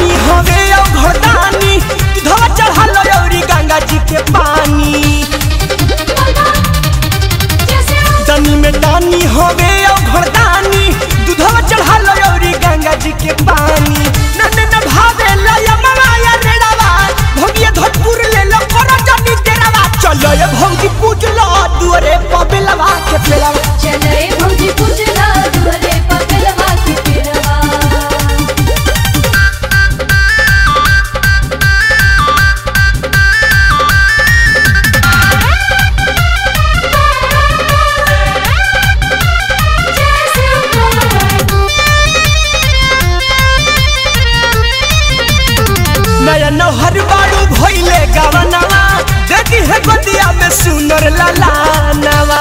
दानी हवे घरदानी दूधवा चढ़ा लो औरी गंगा जी के पानी। दानी में दानी हवे घरदानी दूधवा चढ़ा लो औरी गंगा जी के पानी। नन्हे न भावे लया मवाया रेड़ावा भोगिया धोपुर ले लो करो जानी तेरावा। चलो ये भौजी पूज लो दुआरे पबेलवा के पेड़वा। चलो ये भौजी पूज लो दुआरे पबेलवा के पेड़वा। नया नौहर बाड़ू भइले गवनवा देती है गोदिया में सुनर ललानवा।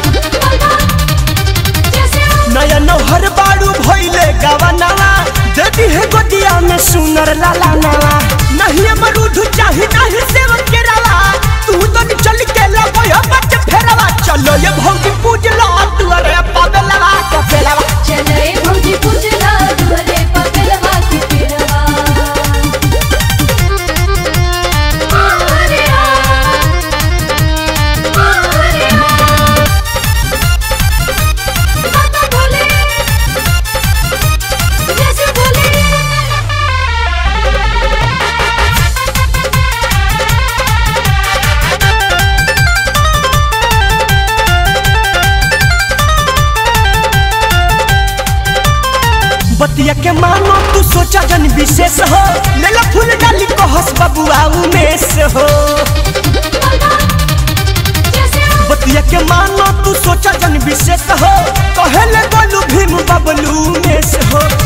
नया नौहर बाड़ू भइले गवनवा देती है गोदिया में सुनर ललानवा। नहीं अमरूद चाही नहीं सेब के रवा तू तो चल के लगो बच फेरवा। चलो ये भौजी पूज लो दुआरे पबेलवा के पेड़वा। चलो ये भौजी पूज लो दुआरे पबेलवा के पेड़वा। बतिया के मानो तू सोचा जन विशेष हो ले लो फूल डाली को हंस बबुआ उमेश हो। बतिया के मानो तू सोचा जन विशेष हो कहे ले बोलू भीम बबलू उमेश हो।